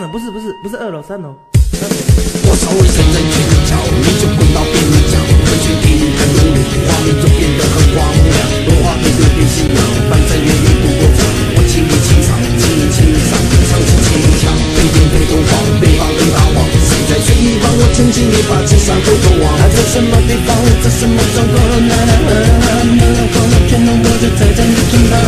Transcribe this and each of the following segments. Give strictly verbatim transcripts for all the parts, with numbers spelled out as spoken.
了，不是不是不是二楼，三楼。 我稍微深深去脚，你就滚到边角，回去听很用力，画面就变得很荒凉。文化配对变信仰，反正愿意不过场。我亲力亲场，亲力亲上，唱起牵强，飞天飞东方，北方跟大王，谁在随意帮我轻轻一把，智商回头望。他在什么地方，在什么状况？那那那那光了全能，我就站在你身旁。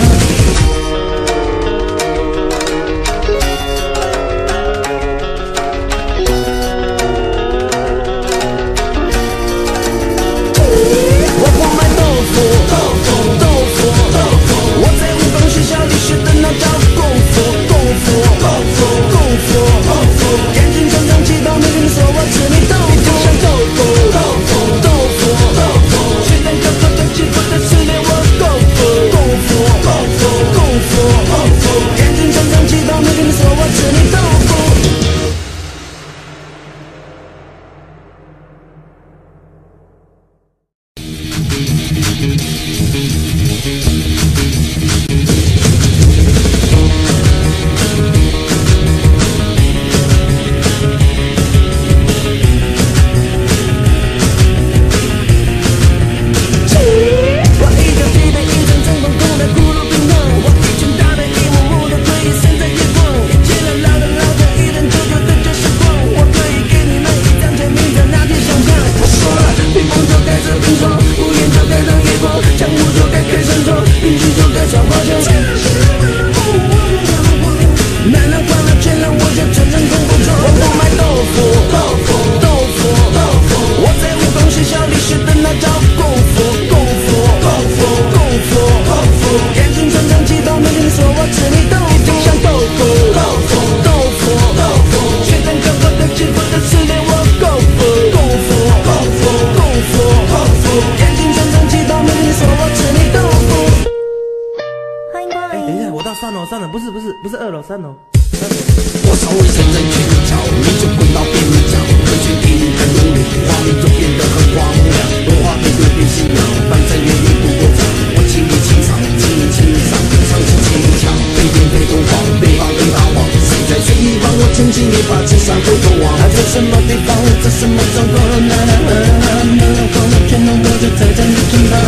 三楼，不是不是不是二楼，三楼。 我稍微深深去脚，你就滚到边角，回去听很用力，画面就变得很荒凉。文化配对变信仰，反正愿意不过场。我亲力亲场，亲力亲上，唱起牵强，飞天飞东方，北方跟大王，谁在随意帮我轻轻一把，智商回头望。他在什么地方，在什么状况？那那那那光了全能，我就站在你身旁。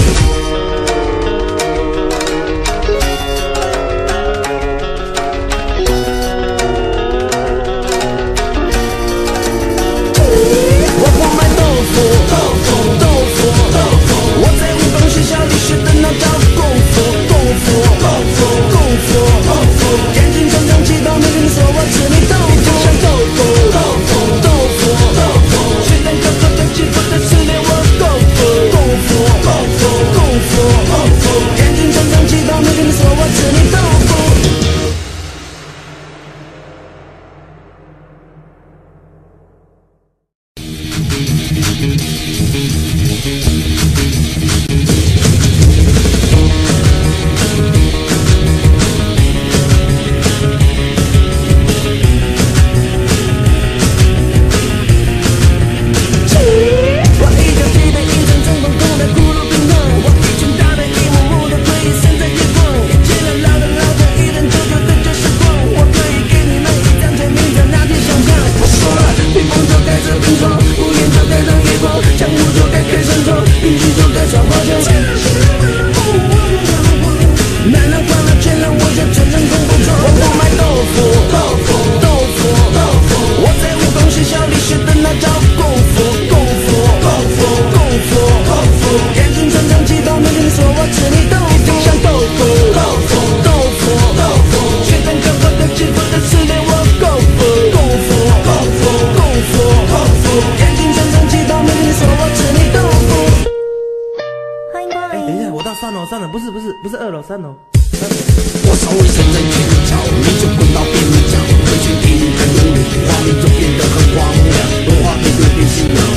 三楼，不是不是不是二楼，三楼。 我稍微深深去脚，你就滚到边角，回去听很用力，画面就变得很荒凉。文化配对变信仰，